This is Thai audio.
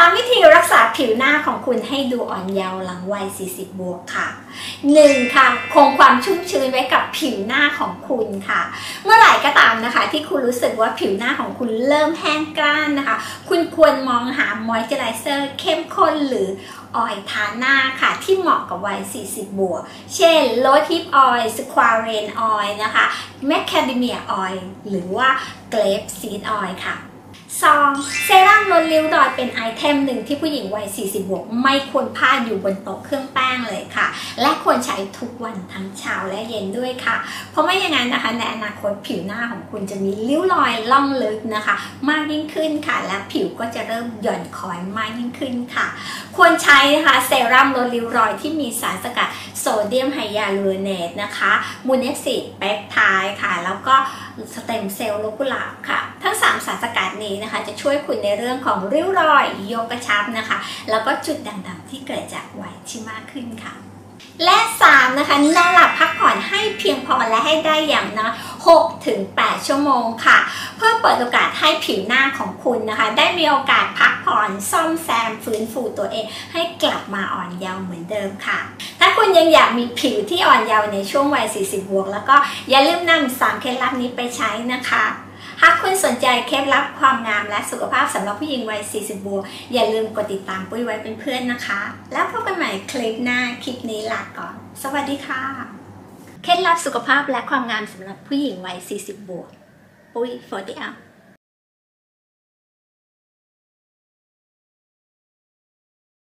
3 วิธีรักษาผิวหน้าของคุณให้ดูอ่อนเยาว์หลังวัย 40 บวกค่ะ 1. ค่ะคงความชุ่มชื้นไว้กับผิวหน้าของคุณค่ะเมื่อไหร่ก็ตามนะคะที่คุณรู้สึกว่าผิวหน้าของคุณเริ่มแห้งกร้านนะคะคุณควรมองหามอยเจอไรเซอร์เข้มข้นหรือออยล์ทาหน้าค่ะที่เหมาะกับวัย 40 บวกเช่น Rose Hip Oil Squalane Oil นะคะ Macadamia Oil หรือว่า Grape Seed Oil ค่ะ 2. เซรั่มลดริ้วรอยเป็นไอเทมหนึ่งที่ผู้หญิงวัย 40 บวกไม่ควรพลาดอยู่บนโต๊ะเครื่องแป้งเลยค่ะและควรใช้ทุกวันทั้งเช้าและเย็นด้วยค่ะเพราะไม่อย่างนั้นนะคะในอนาคตผิวหน้าของคุณจะมีริ้วรอยล่องลึกนะคะมากยิ่งขึ้นค่ะและผิวก็จะเริ่มหย่อนคล้อยมากยิ่งขึ้นค่ะควรใช้นะคะเซรั่มลดริ้วรอยที่มีสารสกัดโซเดียมไฮยาลูรอเนตนะคะมูนเอซิดเปปไทด์ค่ะแล้วก็สเต็มเซลล์ลูกุหลาบค่ะทั้ง3สารสกัดนี้นะคะจะช่วยคุณในเรื่องของริ้วรอยยกกระชับนะคะแล้วก็จุดด่างๆที่เกิดจากวัยที่มากขึ้นค่ะและ 3. นะคะนอนหลับพักผ่อนให้เพียงพอและให้ได้อย่างนะ 6-8 ชั่วโมงค่ะเพื่อเปิดโอกาสให้ผิวหน้าของคุณนะคะได้มีโอกาสพักผ่อนซ่อมแซมฟื้นฟูตัวเองให้กลับมาอ่อนเยาว์เหมือนเดิมค่ะถ้าคุณยังอยากมีผิวที่อ่อนเยาว์ในช่วงวัย 40 บวกแล้วก็อย่าลืมนำ3 เคล็ดลับนี้ไปใช้นะคะหากคุณสนใจเคล็ดลับความงามและสุขภาพสำหรับผู้หญิงวัย 40 บวกอย่าลืมกดติดตามปุ้ยไว้เป็นเพื่อนนะคะแล้วพบกันใหม่คลิปหน้าคลิปนี้ลาก่อนสวัสดีค่ะเคล็ดลับสุขภาพและความงามสำหรับผู้หญิงวัย 40 บวกปุ้ย40 out